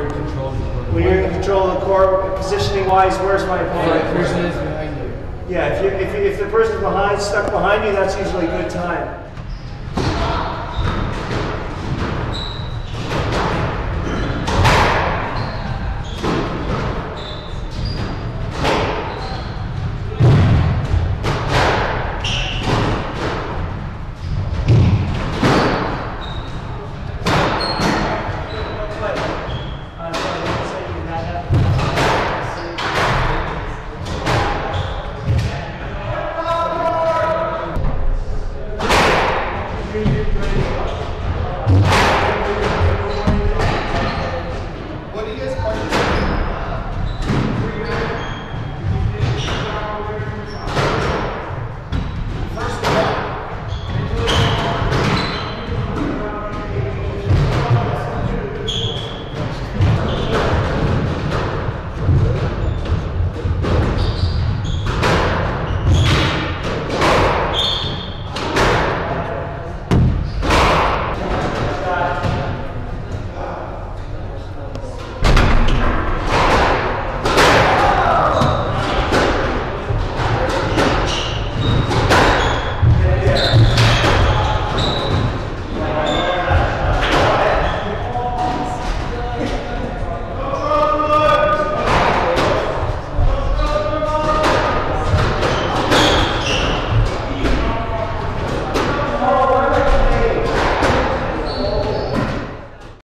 in control of the court. When you're in control of the court, positioning-wise, where's my opponent? The person is behind you. Yeah, if the person's stuck behind you, that's usually a good time.